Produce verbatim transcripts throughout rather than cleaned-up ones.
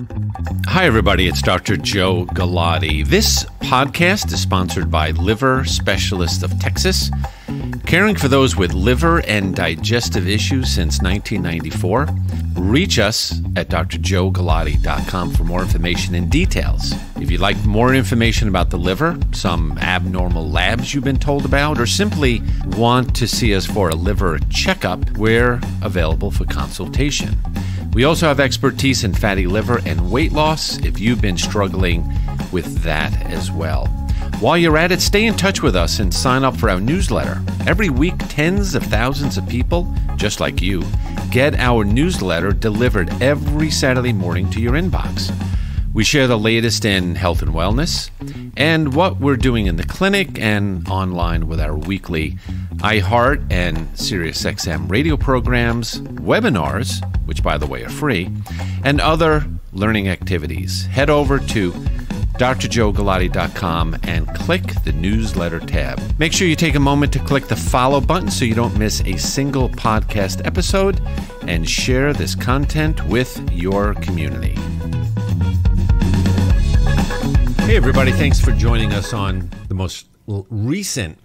Hi, everybody. It's Doctor Joe Galati. This podcast is sponsored by Liver Specialists of Texas, caring for those with liver and digestive issues since nineteen ninety-four. Reach us at d r joe galati dot com for more information and details. If you'd like more information about the liver, some abnormal labs you've been told about, or simply want to see us for a liver checkup, we're available for consultation. We also have expertise in fatty liver and weight loss if you've been struggling with that as well. While you're at it, stay in touch with us and sign up for our newsletter. Every week, tens of thousands of people, just like you, get our newsletter delivered every Saturday morning to your inbox. We share the latest in health and wellness and what we're doing in the clinic and online with our weekly iHeart and SiriusXM radio programs, webinars, which by the way are free, and other learning activities. Head over to d r joe galati dot com and click the newsletter tab. Make sure you take a moment to click the follow button so you don't miss a single podcast episode, and share this content with your community. Hey everybody, thanks for joining us on the most recent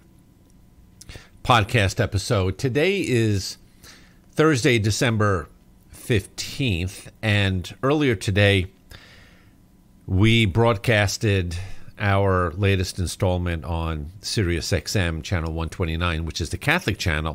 podcast episode. Today is Thursday, December fifteenth, and earlier today we broadcasted our latest installment on SiriusXM channel one twenty-nine, which is the Catholic channel.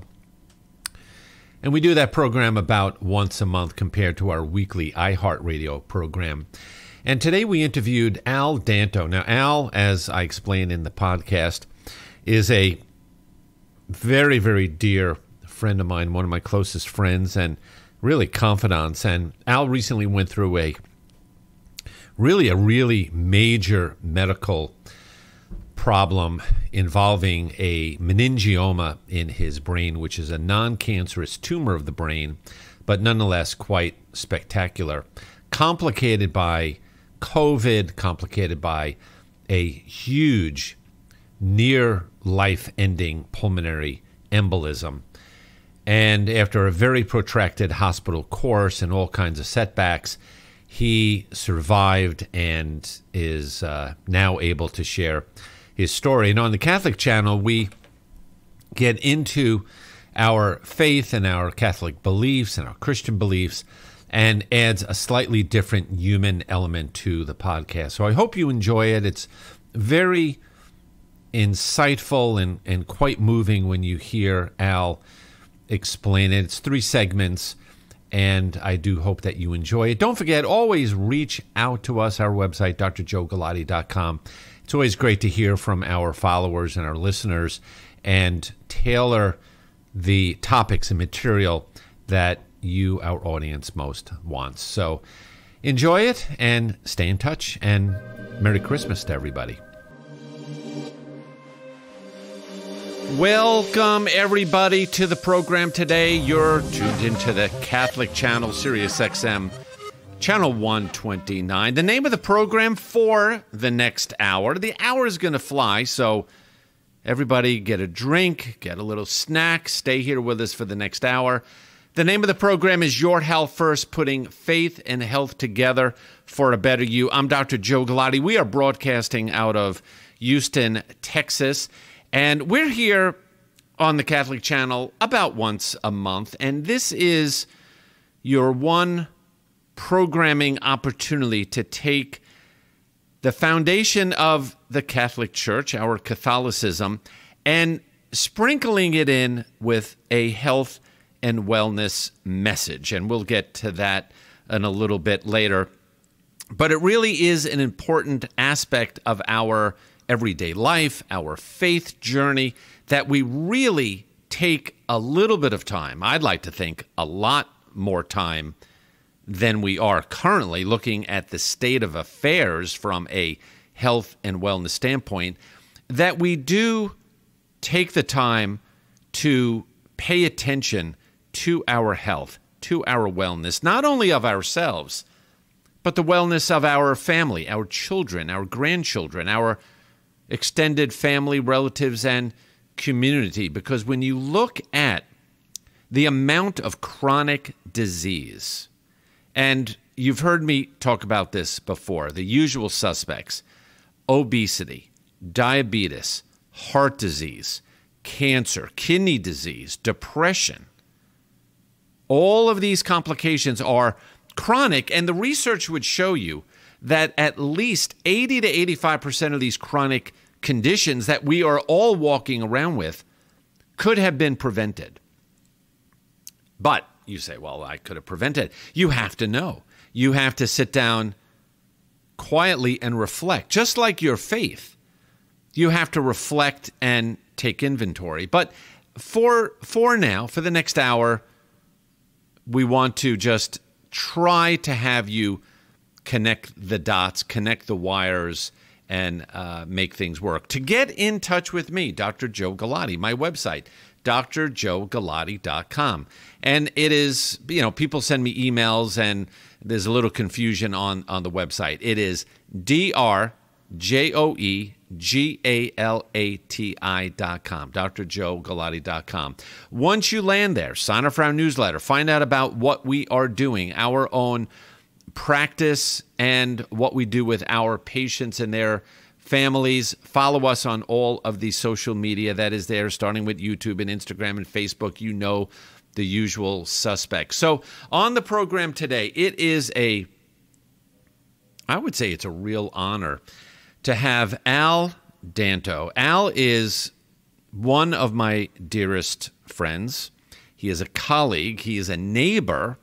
And we do that program about once a month compared to our weekly iHeartRadio program. And today we interviewed Al Danto. Now, Al, as I explained in the podcast, is a very, very dear friend of mine, one of my closest friends and really confidants. And Al recently went through a really a really major medical problem involving a meningioma in his brain, which is a non-cancerous tumor of the brain, but nonetheless quite spectacular. Complicated by COVID, complicated by a huge near life-ending pulmonary embolism. And after a very protracted hospital course and all kinds of setbacks, he survived and is uh, now able to share his story. And on the Catholic channel, we get into our faith and our Catholic beliefs and our Christian beliefs, and adds a slightly different human element to the podcast. So I hope you enjoy it. It's very insightful and, and quite moving when you hear Al explain it. It's three segments, and I do hope that you enjoy it. Don't forget, always reach out to us, our website, d r joe galati dot com. It's always great to hear from our followers and our listeners and tailor the topics and material that you, our audience, most wants. So enjoy it and stay in touch, and Merry Christmas to everybody. Welcome, everybody, to the program today. You're tuned into the Catholic channel, SiriusXM, channel one twenty-nine. The name of the program for the next hour. The hour is going to fly, so everybody get a drink, get a little snack, stay here with us for the next hour. The name of the program is Your Health First, putting faith and health together for a better you. I'm Doctor Joe Galati. We are broadcasting out of Houston, Texas. And we're here on the Catholic channel about once a month, and this is your one programming opportunity to take the foundation of the Catholic Church, our Catholicism, and sprinkling it in with a health and wellness message. And we'll get to that in a little bit later. But it really is an important aspect of our everyday life, our faith journey, that we really take a little bit of time. I'd like to think a lot more time than we are currently, looking at the state of affairs from a health and wellness standpoint, that we do take the time to pay attention to our health, to our wellness, not only of ourselves, but the wellness of our family, our children, our grandchildren, our extended family, relatives, and community. Because when you look at the amount of chronic disease, and you've heard me talk about this before, the usual suspects: obesity, diabetes, heart disease, cancer, kidney disease, depression. All of these complications are chronic, and the research would show you that at least eighty to eighty-five percent of these chronic conditions that we are all walking around with could have been prevented. But you say, well, I could have prevented. You have to know. You have to sit down quietly and reflect, just like your faith. You have to reflect and take inventory. But for for now, for the next hour, we want to just try to have you connect the dots, connect the wires, and uh, make things work. To get in touch with me, Doctor Joe Galati, my website, d r joe galati dot com. And it is, you know, people send me emails and there's a little confusion on, on the website. It is D R J O E G A L A T I dot com, d r joe galati dot com. Once you land there, sign up for our newsletter, find out about what we are doing, our own practice, and what we do with our patients and their families. Follow us on all of the social media that is there, starting with YouTube and Instagram and Facebook. You know the usual suspects. So on the program today, it is a, I would say it's a real honor to have Al Danto. Al is one of my dearest friends. He is a colleague. He is a neighbor.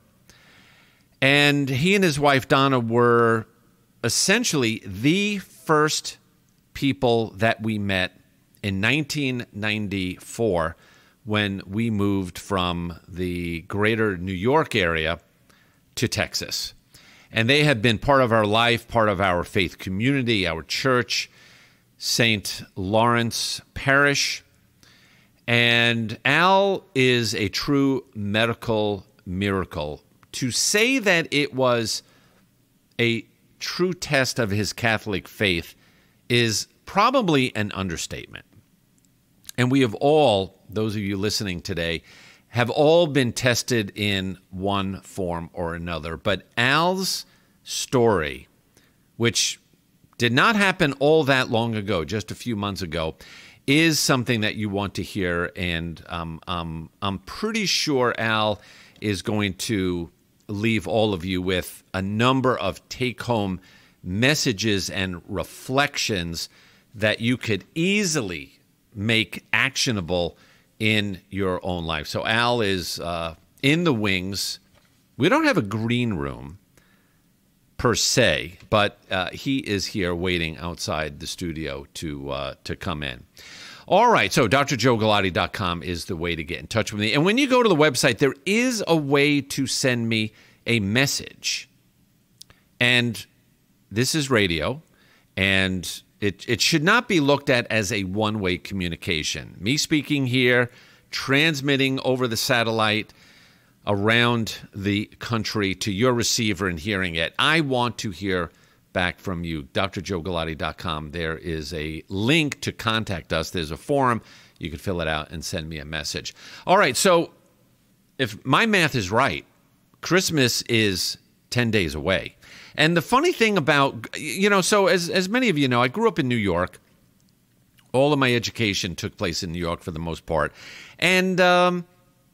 And he and his wife, Donna, were essentially the first people that we met in nineteen ninety-four when we moved from the greater New York area to Texas. And they have been part of our life, part of our faith community, our church, Saint Lawrence Parish. And Al is a true medical miracle. To say that it was a true test of his Catholic faith is probably an understatement. And we have all, those of you listening today, have all been tested in one form or another. But Al's story, which did not happen all that long ago, just a few months ago, is something that you want to hear. And um, um, I'm pretty sure Al is going to leave all of you with a number of take-home messages and reflections that you could easily make actionable in your own life. So Al is uh, in the wings. We don't have a green room per se, but uh, he is here waiting outside the studio to uh, to come in. All right, so d r joe galati dot com is the way to get in touch with me. And when you go to the website, there is a way to send me a message. And this is radio, and it, it should not be looked at as a one-way communication. Me speaking here, transmitting over the satellite around the country to your receiver and hearing it. I want to hear back from you. d r joe galati dot com. There is a link to contact us. There's a form. You can fill it out and send me a message. All right, so if my math is right, Christmas is ten days away. And the funny thing about, you know, so as, as many of you know, I grew up in New York. All of my education took place in New York for the most part. And um,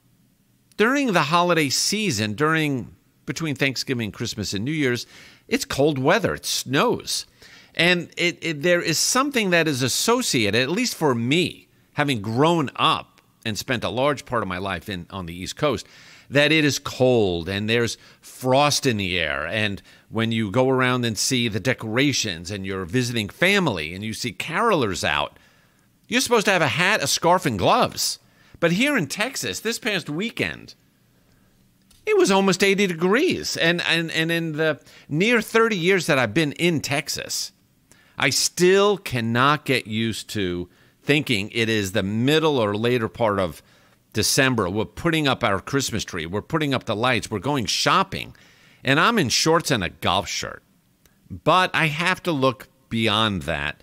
during the holiday season, during between Thanksgiving, Christmas, and New Year's, it's cold weather. It snows. And it, it, there is something that is associated, at least for me, having grown up and spent a large part of my life in on the East Coast, that it is cold and there's frost in the air. And when you go around and see the decorations and you're visiting family and you see carolers out, you're supposed to have a hat, a scarf, and gloves. But here in Texas, this past weekend, it was almost eighty degrees. And, and, and in the near thirty years that I've been in Texas, I still cannot get used to thinking it is the middle or later part of December. We're putting up our Christmas tree. We're putting up the lights. We're going shopping. And I'm in shorts and a golf shirt. But I have to look beyond that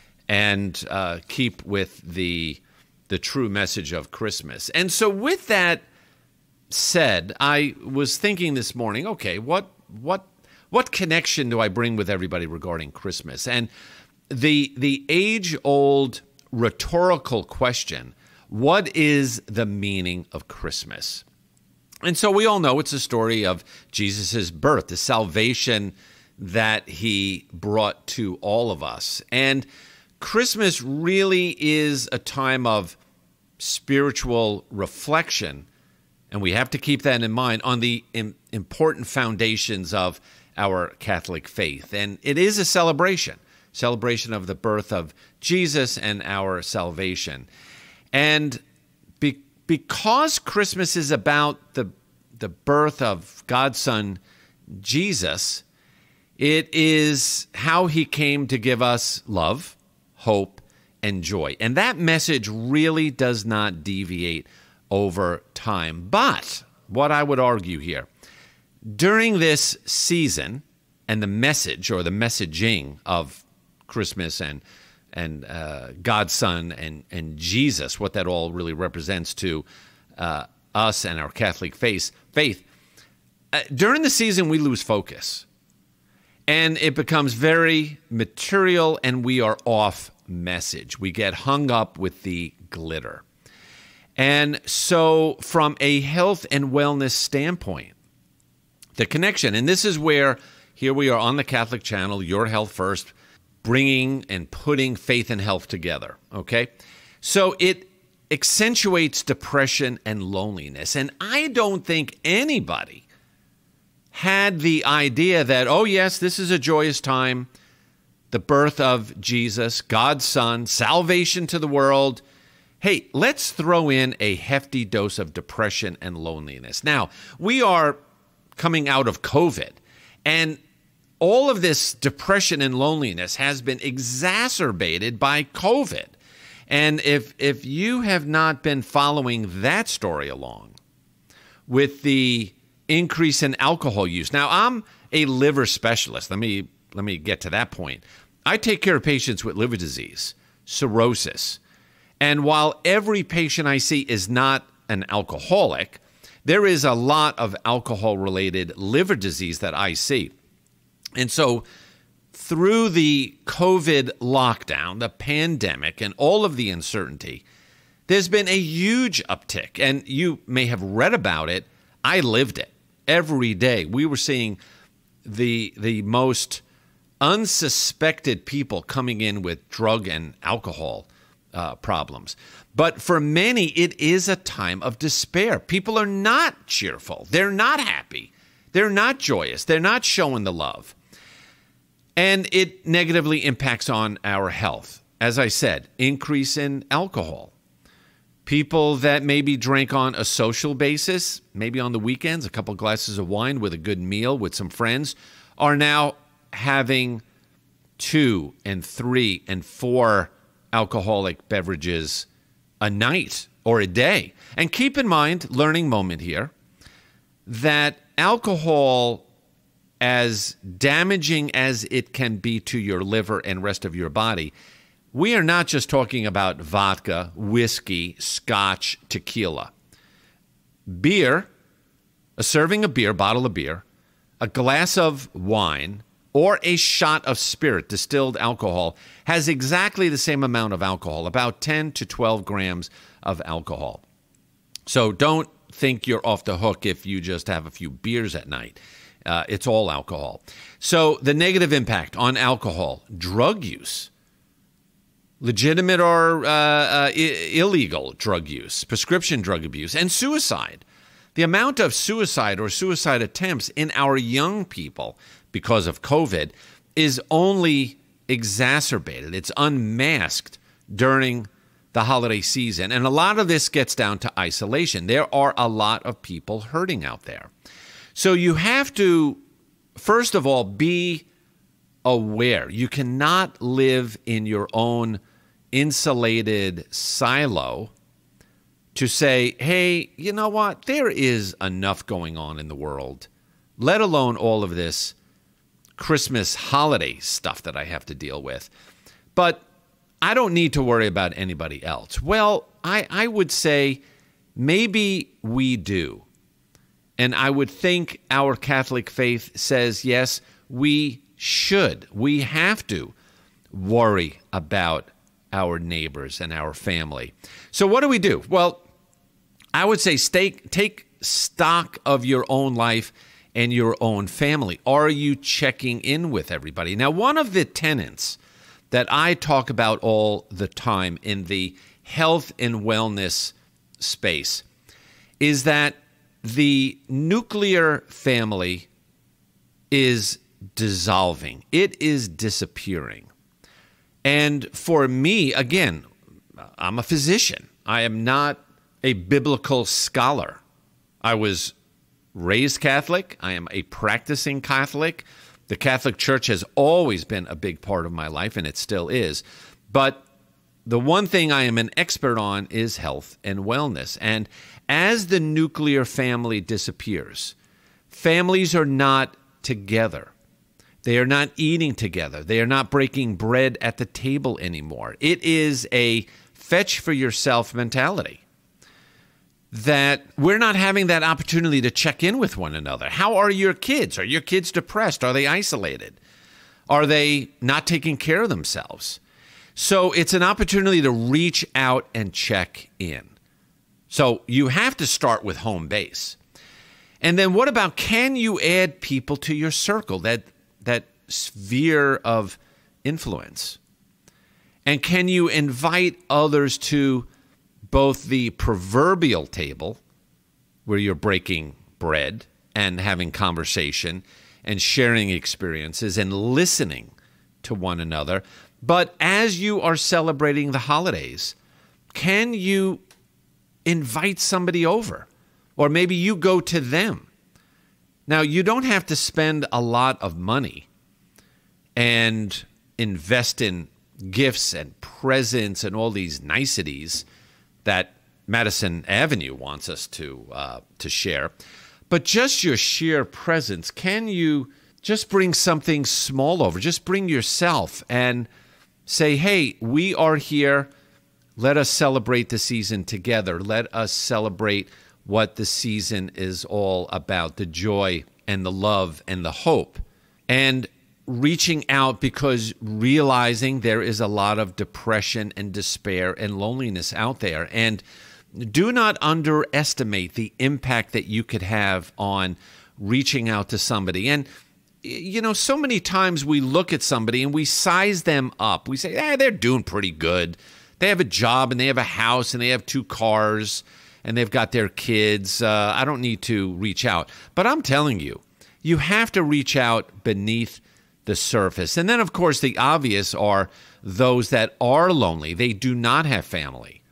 and uh, keep with the the true message of Christmas. And so with that said, I was thinking this morning, okay, what what what connection do I bring with everybody regarding Christmas? And the the age-old rhetorical question, what is the meaning of Christmas? And so we all know it's a story of Jesus' birth, the salvation that he brought to all of us. And Christmas really is a time of spiritual reflection, and we have to keep that in mind, on the im- important foundations of our Catholic faith. And it is a celebration, celebration of the birth of Jesus and our salvation. And be- because Christmas is about the, the birth of God's Son, Jesus, it is how he came to give us love, hope, and joy. And that message really does not deviate over time. But what I would argue here, during this season and the message or the messaging of Christmas and and uh, God's Son and, and Jesus, what that all really represents to uh, us and our Catholic faith, faith uh, during the season we lose focus. And it becomes very material, and we are off message. We get hung up with the glitter. And so from a health and wellness standpoint, the connection, and this is where, here we are on the Catholic channel, Your Health First, bringing and putting faith and health together, okay? So it accentuates depression and loneliness. And I don't think anybody had the idea that, oh yes, this is a joyous time, the birth of Jesus, God's Son, salvation to the world. Hey, let's throw in a hefty dose of depression and loneliness. Now, we are coming out of COVID, and all of this depression and loneliness has been exacerbated by COVID. And if if you have not been following that story along with the increase in alcohol use. Now, I'm a liver specialist. Let me let me get to that point. I take care of patients with liver disease, cirrhosis. And while every patient I see is not an alcoholic, there is a lot of alcohol-related liver disease that I see. And so through the COVID lockdown, the pandemic, and all of the uncertainty, there's been a huge uptick. And you may have read about it. I lived it every day. We were seeing the the most unsuspected people coming in with drug and alcohol uh, problems. But for many, it is a time of despair. People are not cheerful. They're not happy. They're not joyous. They're not showing the love. And it negatively impacts on our health. As I said, increase in alcohol. People that maybe drank on a social basis, maybe on the weekends, a couple glasses of wine with a good meal with some friends, are now having two and three and four alcoholic beverages a night or a day. And keep in mind, learning moment here, that alcohol, as damaging as it can be to your liver and rest of your body, we are not just talking about vodka, whiskey, scotch, tequila. Beer, a serving of beer, bottle of beer, a glass of wine, or a shot of spirit, distilled alcohol, has exactly the same amount of alcohol, about ten to twelve grams of alcohol. So don't think you're off the hook if you just have a few beers at night. Uh, it's all alcohol. So the negative impact on alcohol, drug use, legitimate or uh, uh, I- illegal drug use, prescription drug abuse, and suicide. The amount of suicide or suicide attempts in our young people because of COVID is only exacerbated. It's unmasked during the holiday season. And a lot of this gets down to isolation. There are a lot of people hurting out there. So you have to, first of all, be aware. You cannot live in your own insulated silo to say, hey, you know what? There is enough going on in the world, let alone all of this Christmas holiday stuff that I have to deal with. But I don't need to worry about anybody else. Well, I, I would say maybe we do. And I would think our Catholic faith says, yes, we should, we have to worry about our neighbors and our family. So what do we do? Well, I would say stay, take stock of your own life and your own family. Are you checking in with everybody? Now, one of the tenets that I talk about all the time in the health and wellness space is that the nuclear family is dissolving. It is disappearing. And for me, again, I'm a physician. I am not a biblical scholar. I was raised Catholic. I am a practicing Catholic. The Catholic Church has always been a big part of my life, and it still is. But the one thing I am an expert on is health and wellness. And as the nuclear family disappears, families are not together. They are not eating together. They are not breaking bread at the table anymore. It is a fetch for yourself mentality that we're not having that opportunity to check in with one another. How are your kids? Are your kids depressed? Are they isolated? Are they not taking care of themselves? So it's an opportunity to reach out and check in. So you have to start with home base. And then what about, can you add people to your circle, that that sphere of influence? And can you invite others to both the proverbial table, where you're breaking bread and having conversation and sharing experiences and listening to one another, but as you are celebrating the holidays, can you invite somebody over? Or maybe you go to them. Now, you don't have to spend a lot of money and invest in gifts and presents and all these niceties that Madison Avenue wants us to uh, to share. But just your sheer presence, can you just bring something small over? Just bring yourself and say, hey, we are here. Let us celebrate the season together. Let us celebrate what the season is all about, the joy and the love and the hope. And reaching out, because realizing there is a lot of depression and despair and loneliness out there. And do not underestimate the impact that you could have on reaching out to somebody. And, you know, so many times we look at somebody and we size them up. We say, eh, they're doing pretty good. They have a job and they have a house and they have two cars and they've got their kids. Uh, I don't need to reach out. But I'm telling you, you have to reach out beneath the surface. And then, of course, the obvious are those that are lonely. They do not have family.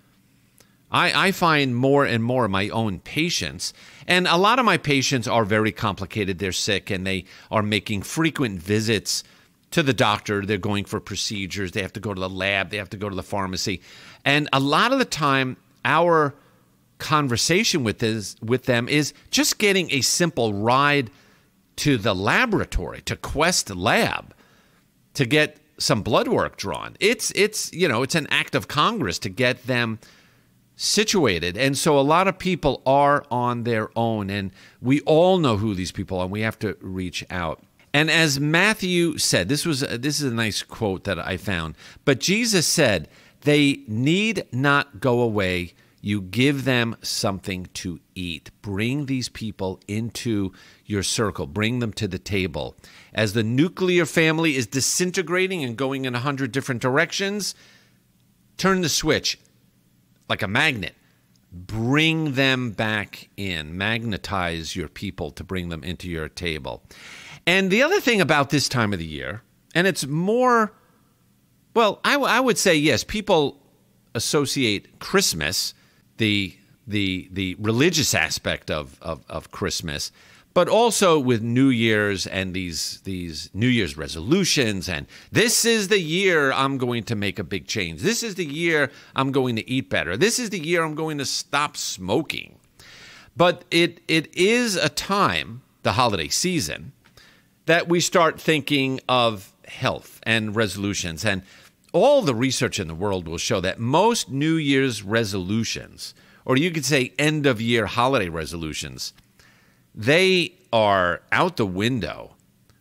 I, I find more and more of my own patients, and a lot of my patients are very complicated. They're sick, and they are making frequent visits to the doctor. They're going for procedures. They have to go to the lab. They have to go to the pharmacy. And a lot of the time, our conversation with this, with them is just getting a simple ride to the laboratory, to Quest Lab, to get some blood work drawn. It's, it's, you know, it's an act of Congress to get them situated. And so a lot of people are on their own, and we all know who these people are, and we have to reach out. And as Matthew said, this was this is a nice quote that I found, but Jesus said, they need not go away. You give them something to eat. Bring these people into your circle. Bring them to the table. As the nuclear family is disintegrating and going in a hundred different directions, turn the switch like a magnet. Bring them back in. Magnetize your people to bring them into your table. And the other thing about this time of the year, and it's more, well, I, w- I would say, yes, people associate Christmas, the the the religious aspect of, of, of Christmas, but also with New Year's and these these New Year's resolutions. And this is the year I'm going to make a big change. This is the year I'm going to eat better. This is the year I'm going to stop smoking. But it it is a time, the holiday season, that we start thinking of health and resolutions. And all the research in the world will show that most New Year's resolutions, or you could say end-of-year holiday resolutions, they are out the window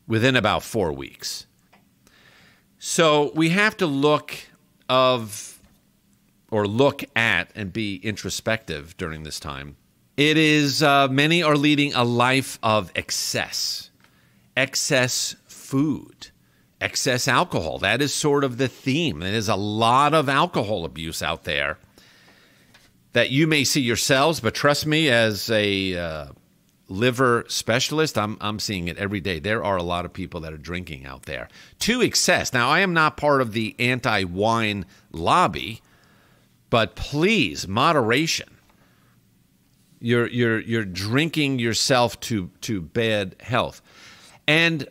within about four weeks. So we have to look of, or look at and be introspective during this time. It is, uh, many are leading a life of excess, excess food, excess alcohol. That is sort of the theme. There's a lot of alcohol abuse out there that you may see yourselves, but trust me, as a uh, liver specialist, I'm I'm seeing it every day. There are a lot of people that are drinking out there to excess. Now, I am not part of the anti-wine lobby, but please, moderation. You're you're you're drinking yourself to to bad health, and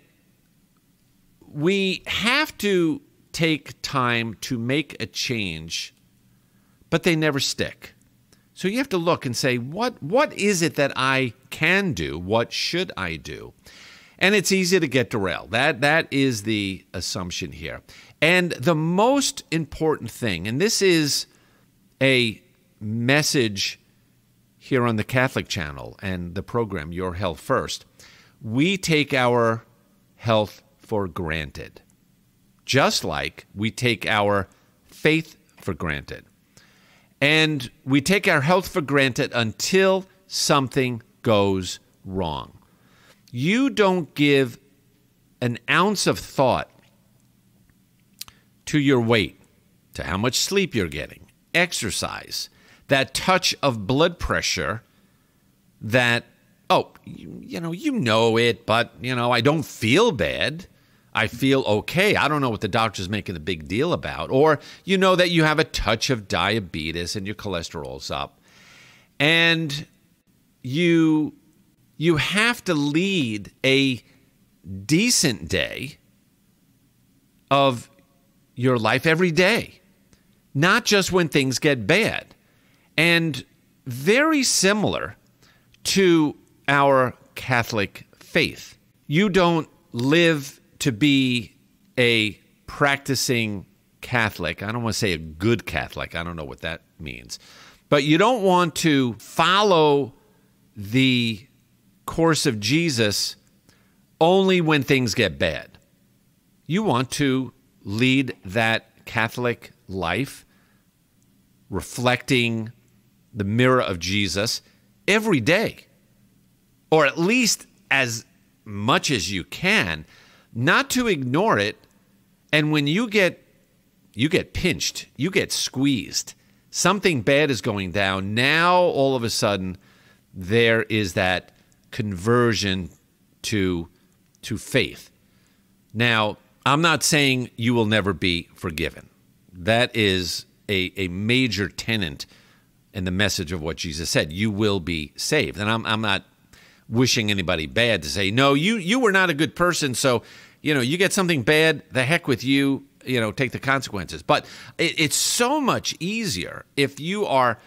we have to take time to make a change, but they never stick. So you have to look and say, what what is it that I can do? What should I do? And it's easy to get derailed. That that is the assumption here. And the most important thing, and this is a message here on the Catholic channel and the program, Your Health First, we take our health for granted, just like we take our faith for granted. And we take our health for granted until something goes wrong. You don't give an ounce of thought to your weight, to how much sleep you're getting, exercise, that touch of blood pressure that, oh, you, you know, you know it, but, you know, I don't feel bad. I feel okay. I don't know what the doctor's making a big deal about. Or you know that you have a touch of diabetes and your cholesterol's up. And you you have to lead a decent day of your life every day, not just when things get bad. And very similar to our Catholic faith. You don't live to be a practicing Catholic. I don't want to say a good Catholic. I don't know what that means. But you don't want to follow the course of Jesus only when things get bad. You want to lead that Catholic life reflecting the mirror of Jesus every day, or at least as much as you can, not to ignore it. And when you get you get pinched, you get squeezed, something bad is going down, now all of a sudden there is that conversion to to faith. Now, I'm not saying you will never be forgiven. That is a, a major tenet in the message of what Jesus said. You will be saved. And I'm I'm not wishing anybody bad to say, no, you you were not a good person, so, you know, you get something bad, the heck with you, you know, take the consequences. But it, it's so much easier if you are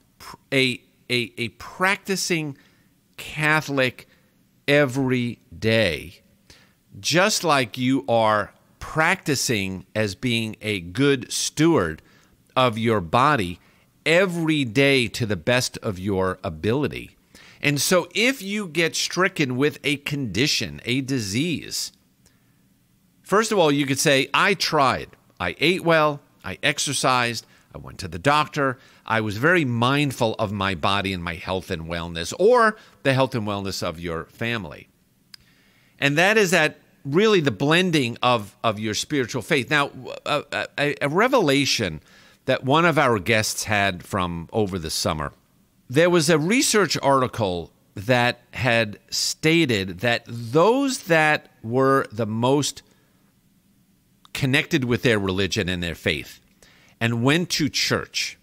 a, a, a practicing Catholic every day, just like you are practicing as being a good steward of your body every day to the best of your ability. And so if you get stricken with a condition, a disease, first of all, you could say, I tried. I ate well. I exercised. I went to the doctor. I was very mindful of my body and my health and wellness, or the health and wellness of your family. And that is that really the blending of, of your spiritual faith. Now, a, a, a revelation that one of our guests had from over the summer. There was a research article that had stated that those that were the most connected with their religion and their faith and went to church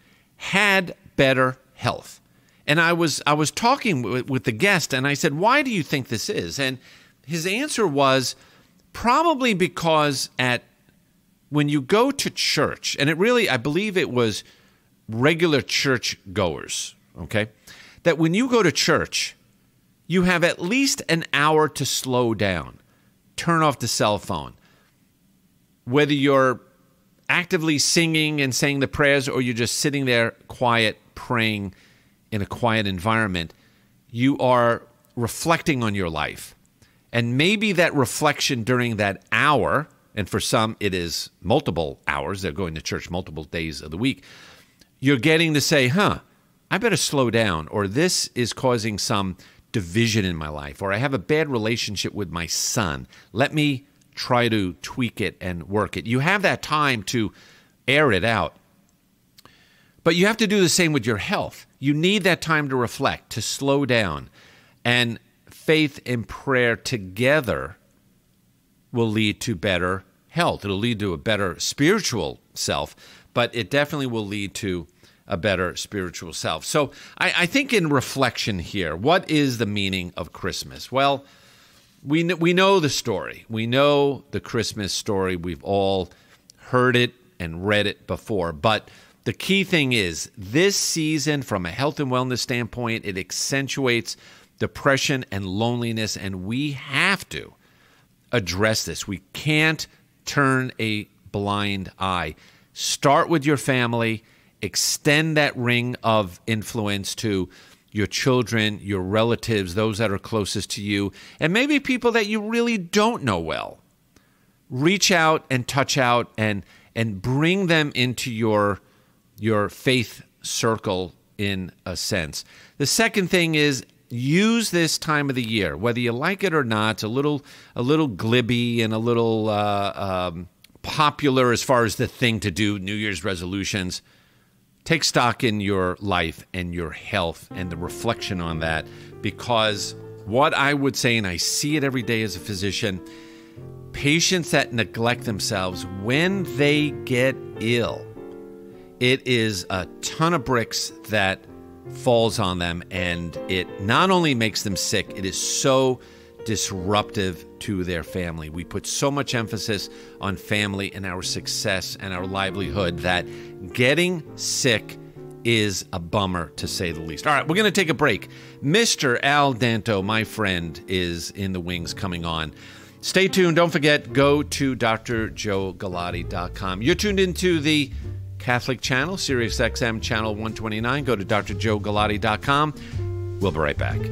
had better health. And I was I was talking with, with the guest, and I said, why do you think this is? And his answer was probably because at when you go to church, and it really, I believe it was regular church goers, okay, that when you go to church, you have at least an hour to slow down, turn off the cell phone. Whether you're actively singing and saying the prayers or you're just sitting there quiet, praying in a quiet environment, you are reflecting on your life And maybe that reflection during that hour, and for some it is multiple hours, they're going to church multiple days of the week, you're getting to say, huh, I better slow down, or this is causing some division in my life, or I have a bad relationship with my son. Let me try to tweak it and work it. You have that time to air it out. But you have to do the same with your health. You need that time to reflect, to slow down. And faith and prayer together will lead to better health. It'll lead to a better spiritual self, but it definitely will lead to a better spiritual self. So I, I think in reflection here, what is the meaning of Christmas? Well, we, kn- we know the story. We know the Christmas story. We've all heard it and read it before, but the key thing is this season, from a health and wellness standpoint, it accentuates depression and loneliness, and we have to address this. We can't turn a blind eye. Start with your family, extend that ring of influence to your children, your relatives, those that are closest to you, and maybe people that you really don't know well. Reach out and touch out and and bring them into your your faith circle in a sense. The second thing is use this time of the year, whether you like it or not. It's a little a little glibby and a little uh, um, popular as far as the thing to do, New Year's resolutions. Take stock in your life and your health and the reflection on that, because what I would say, and I see it every day as a physician, patients that neglect themselves, when they get ill, it is a ton of bricks that falls on them, and it not only makes them sick, it is so disruptive to their family. We put so much emphasis on family and our success and our livelihood that getting sick is a bummer, to say the least. All right, we're going to take a break. Mister Al Danto, my friend, is in the wings coming on. Stay tuned. Don't forget, go to d r joe galati dot com. You're tuned into the Catholic channel, SiriusXM channel one twenty-nine. Go to d r joe galati dot com. We'll be right back.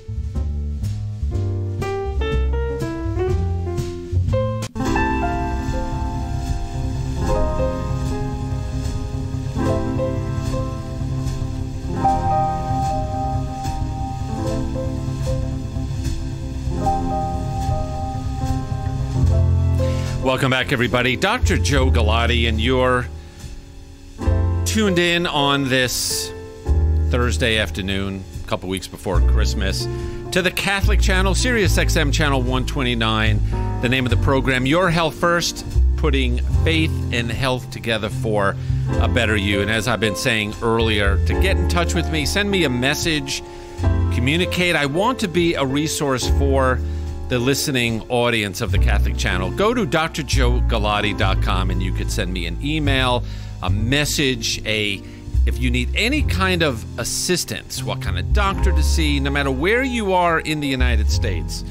Welcome back, everybody. Doctor Joe Galati, and you're tuned in on this Thursday afternoon, a couple weeks before Christmas, to the Catholic channel, SiriusXM channel one twenty-nine. The name of the program, Your Health First, putting faith and health together for a better you. And as I've been saying earlier, to get in touch with me, send me a message, communicate. I want to be a resource for the listening audience of the Catholic channel. Go to d r joe galati dot com and you could send me an email, a message, a if you need any kind of assistance, what kind of doctor to see, no matter where you are in the United States.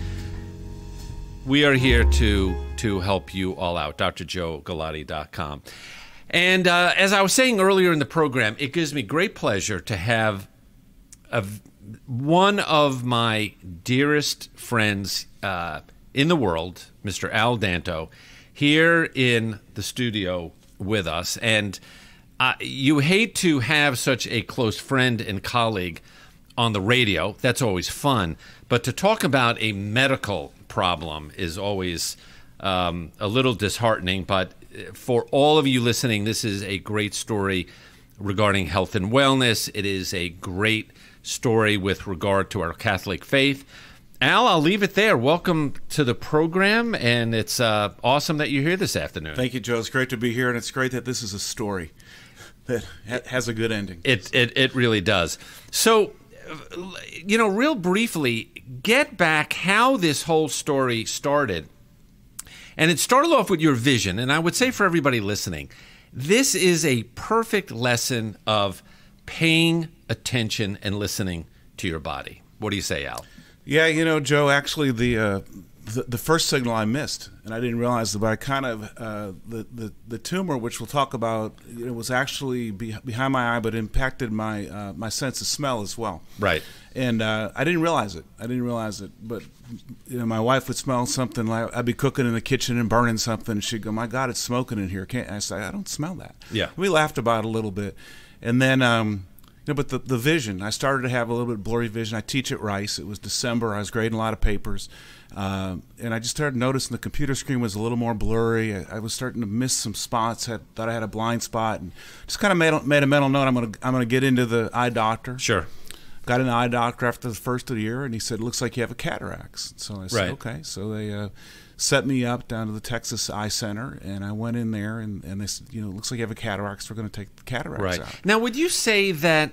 We are here to to help you all out. d r joe galati dot com. And uh, as I was saying earlier in the program, it gives me great pleasure to have a one of my dearest friends uh, in the world, Mister Al Danto, here in the studio with us. And uh, you hate to have such a close friend and colleague on the radio. That's always fun. But to talk about a medical problem is always um, a little disheartening. But for all of you listening, this is a great story regarding health and wellness. It is a great story with regard to our Catholic faith. Al, I'll leave it there. Welcome to the program, and it's uh, awesome that you're here this afternoon. Thank you, Joe. It's great to be here, and it's great that this is a story that ha- has a good ending. It, it it really does. So, you know, real briefly, get back how this whole story started. And it started off with your vision, and I would say for everybody listening, this is a perfect lesson of paying attention and listening to your body. What do you say, Al? Yeah, you know, Joe, actually the uh, the, the first signal I missed, and I didn't realize it, but I kind of uh, the, the the tumor, which we'll talk about, it was actually be, behind my eye, but impacted my uh, my sense of smell as well. Right. And uh, I didn't realize it. I didn't realize it. But you know, my wife would smell something. Like I'd be cooking in the kitchen and burning something. And she'd go, "My God, it's smoking in here." Can't I say, "I don't smell that." Yeah. We laughed about it a little bit, and then. Um, No, but the, the vision, I started to have a little bit blurry vision. I teach at Rice. It was December. I was grading a lot of papers. Uh, and I just started noticing the computer screen was a little more blurry. I, I was starting to miss some spots. Had thought I had a blind spot. And just kind of made, made a mental note, I'm going to I'm gonna get into the eye doctor. Sure. Got an eye doctor after the first of the year, and he said, "It looks like you have a cataracts." So I said, right. okay. So they uh, set me up down to the Texas Eye Center, and I went in there, and, and they said, you know, it looks like you have a cataracts. We're going to take the cataracts Right. out. Now, would you say that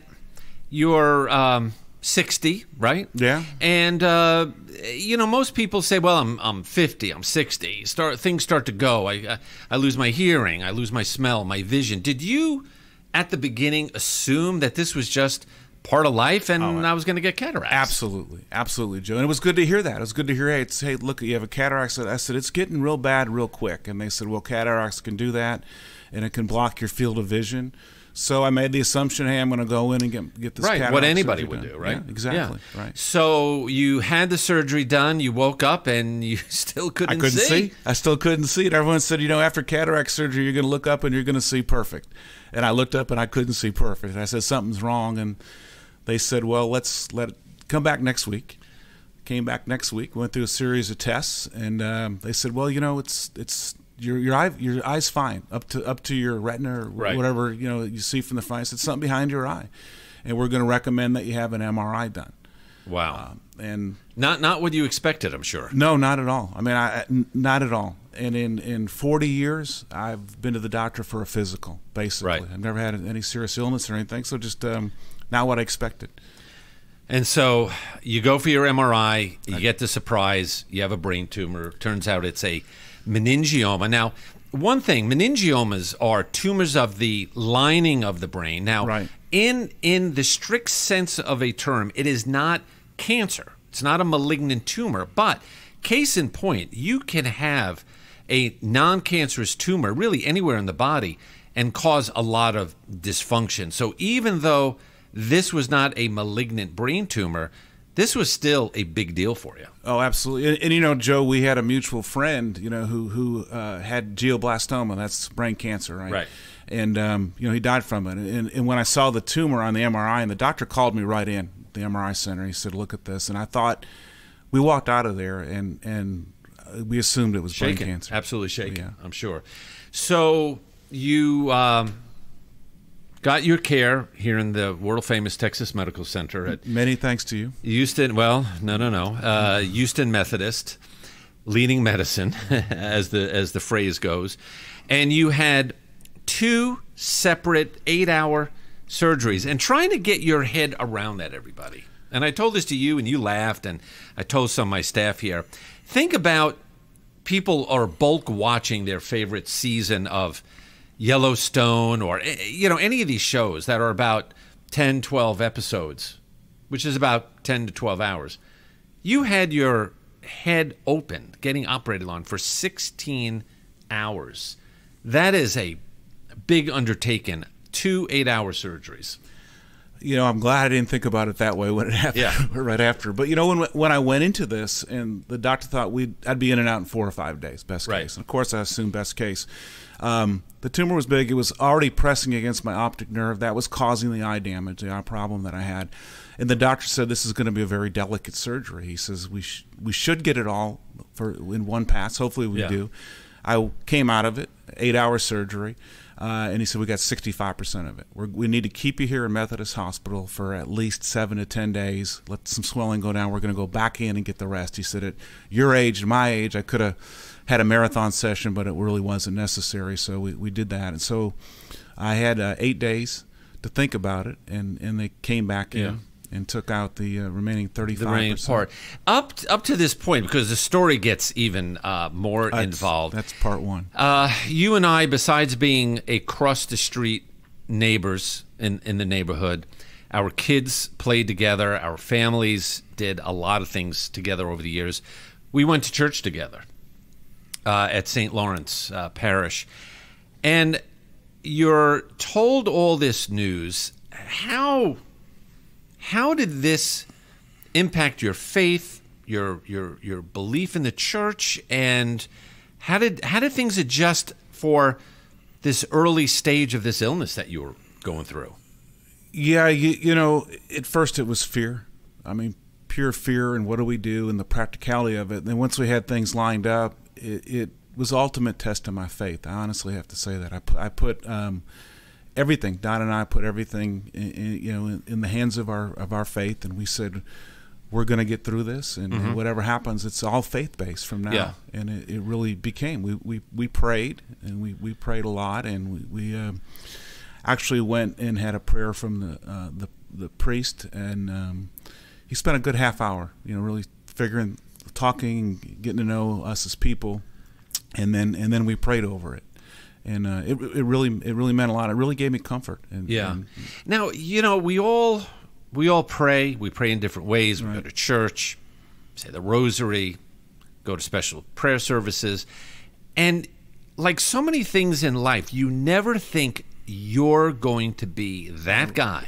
you're um, sixty, right? Yeah. And, uh, you know, most people say, well, I'm I'm fifty, I'm sixty. Start, things start to go. I, I, I lose my hearing. I lose my smell, my vision. Did you, at the beginning, assume that this was just part of life and oh, I was going to get cataracts? Absolutely. Absolutely, Joe. And it was good to hear that. It was good to hear, hey, it's, hey look, you have a cataracts. I said, it's getting real bad real quick. And they said, well, cataracts can do that, and it can block your field of vision. So I made the assumption, hey, I'm going to go in and get get this right. cataract What anybody would done. do, right? Yeah, exactly. Yeah. Right. So you had the surgery done. You woke up and you still couldn't, I couldn't see. see. I still couldn't see it. Everyone said, you know, after cataract surgery, you're going to look up and you're going to see perfect. And I looked up and I couldn't see perfect. And I said, something's wrong. And they said, well, let's let it come back next week. Came back next week. Went through a series of tests, and um, they said, well, you know, it's it's. Your your eye your eye's fine up to up to your retina or right. whatever you know you see from the front. It's something behind your eye, and we're going to recommend that you have an M R I done. Wow, um, and not not what you expected, I'm sure. No, not at all. I mean, I not at all. And in, in forty years, I've been to the doctor for a physical. Basically, right. I've never had any serious illness or anything. So just um, not what I expected. And so you go for your M R I. You I, get the surprise. You have a brain tumor. Turns out it's a meningioma. Now, one thing, meningiomas are tumors of the lining of the brain. Now, right. in in the strict sense of a term, it is not cancer. It's not a malignant tumor. But case in point, you can have a non-cancerous tumor really anywhere in the body and cause a lot of dysfunction. So even though this was not a malignant brain tumor, this was still a big deal for you. Oh, absolutely. And, and you know, Joe, we had a mutual friend, you know, who who uh, had glioblastoma. That's brain cancer, right? Right. And um, you know, he died from it. And, and when I saw the tumor on the M R I, and the doctor called me right in the M R I center, he said, "Look at this." And I thought, we walked out of there, and and we assumed it was shaken. brain cancer. Absolutely shaken. Yeah. I'm sure. So you. Um, Got your care here in the world-famous Texas Medical Center at many thanks to you, Houston. Well, no, no, no, uh, Houston Methodist, leading medicine, as the as the phrase goes, and you had two separate eight-hour surgeries, and trying to get your head around that, everybody. And I told this to you, and you laughed, and I told some of my staff here. Think about people are bulk watching their favorite season of Yellowstone or, you know, any of these shows that are about ten, twelve episodes, which is about ten to twelve hours. You had your head opened, getting operated on for sixteen hours. That is a big undertaking, two eight-hour surgeries. You know, I'm glad I didn't think about it that way when it happened, yeah. right after. But, you know, when when I went into this, and the doctor thought we'd I'd be in and out in four or five days, best right. case. And, of course, I assumed best case. Um, the tumor was big. It was already pressing against my optic nerve. That was causing the eye damage, the eye problem that I had. And the doctor said this is going to be a very delicate surgery. He says we sh we should get it all for in one pass. Hopefully we yeah. do. I came out of it, eight-hour surgery, uh, and he said we got sixty-five percent of it. We're, we need to keep you here in Methodist Hospital for at least seven to ten days. Let some swelling go down. We're going to go back in and get the rest. He said at your age and my age, I could have had a marathon session, but it really wasn't necessary, so we, we did that. And so I had uh, eight days to think about it, and, and they came back yeah. in and took out the uh, remaining thirty-five percent. The remaining part. Up, up to this point, because the story gets even uh, more that's, involved. That's part one. Uh, you and I, besides being across-the-street neighbors in, in the neighborhood, our kids played together, our families did a lot of things together over the years. we went to church together uh, at Saint Lawrence uh, Parish. And you're told all this news. How how did this impact your faith, your your your belief in the church, and how did how did things adjust for this early stage of this illness that you were going through? Yeah, you, you know, at first it was fear. I mean, pure fear, and what do we do, and the practicality of it. And then once we had things lined up, it, it was ultimate test of my faith. I honestly have to say that. I put, I put um, everything. Don and I put everything, in, in, you know, in, in the hands of our of our faith, and we said, we're going to get through this, and, mm-hmm. and whatever happens, it's all faith based from now. Yeah. And it, it really became. We, we we prayed, and we, we prayed a lot, and we. we uh, actually went and had a prayer from the uh, the, the priest, and um, he spent a good half hour, you know, really figuring, talking, getting to know us as people, and then and then we prayed over it, and uh, it it really it really meant a lot. It really gave me comfort. And, yeah. And, now you know we all we all pray. We pray in different ways. We right. go to church, say the rosary, go to special prayer services, and like so many things in life, you never think you're going to be that guy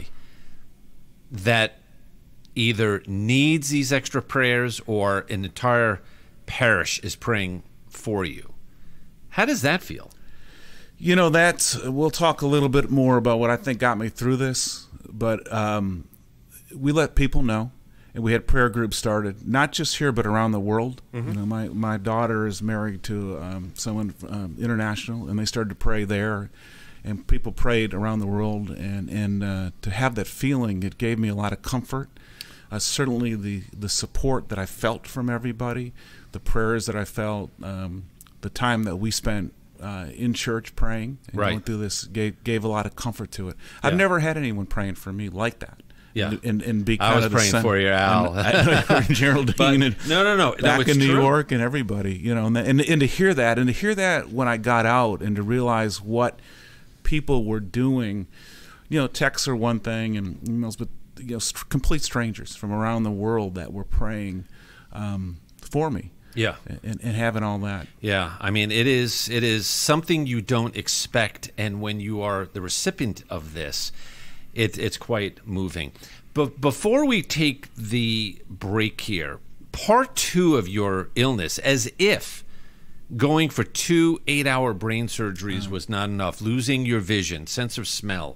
that either needs these extra prayers or an entire parish is praying for you. How does that feel? You know, that's, we'll talk a little bit more about what I think got me through this, but um, we let people know, and we had prayer groups started, not just here, but around the world. Mm-hmm. You know, my, my daughter is married to um, someone um, international, and they started to pray there. And people prayed around the world, and, and uh, to have that feeling, it gave me a lot of comfort. Uh, certainly the, the support that I felt from everybody, the prayers that I felt, um, the time that we spent uh, in church praying and right. going through this gave, gave a lot of comfort to it. Yeah. I've never had anyone praying for me like that. Yeah, and, and, and be I kind was of the praying son, for you, Al. and, and Geraldine, but, and no, no, no, back no, in New true. York, and everybody, you know, and, and and to hear that, and to hear that when I got out, and to realize what people were doing, you know, texts are one thing and emails, but you know, st- complete strangers from around the world that were praying um, for me. Yeah, and, and having all that. Yeah, I mean, it is it is something you don't expect, and when you are the recipient of this, it, it's quite moving. But before we take the break here, part two of your illness, as if going for two eight-hour brain surgeries oh. was not enough, losing your vision, sense of smell,